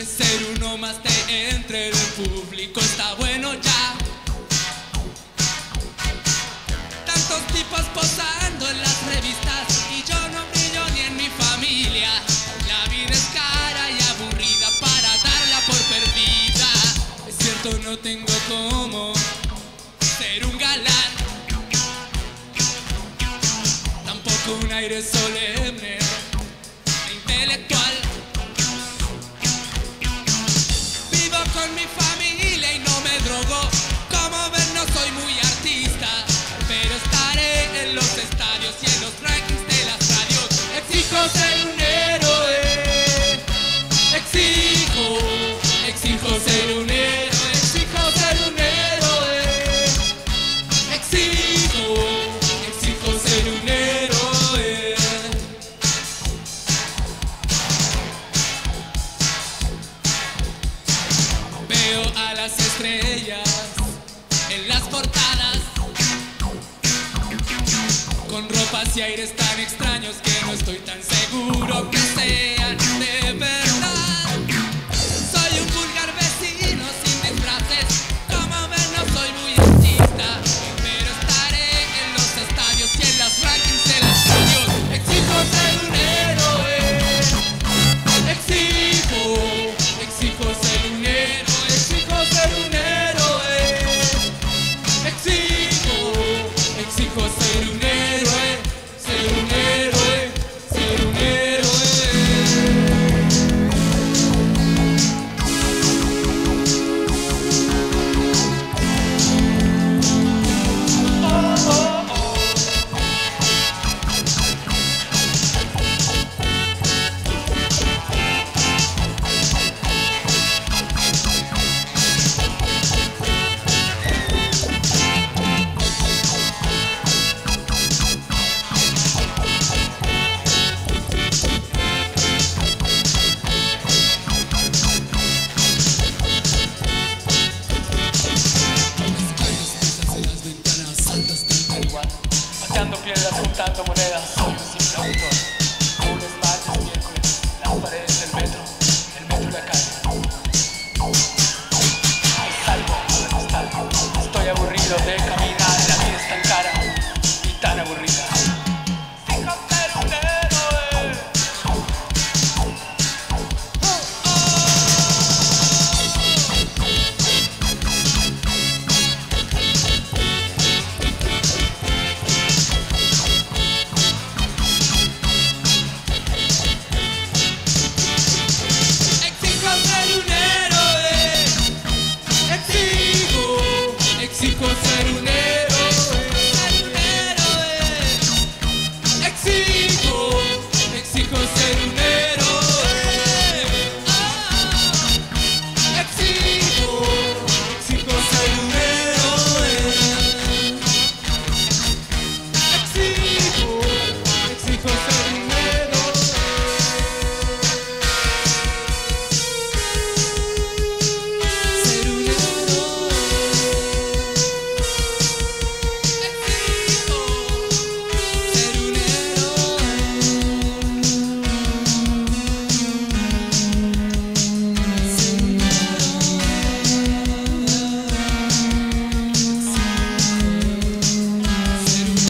de ser uno más de entre el público. Está bueno ya. Tantos tipos posando en las revistas y yo no brillo ni en mi familia. La vida es cara y aburrida para darla por perdida. Es cierto, no tengo cómo ser un galán, tampoco un aire solemne e intelectual. Vivo con mi familia y no me drogo. Como ven, no soy muy artista, pero estaré en los estadios y en los rankings de las radios. Exijo ser un héroe, exijo ser un héroe, exijo ser un héroe, exijo ser un héroe. Veo a las estrellas en las portadas, con ropas y aires tan extraños que no estoy tan seguro que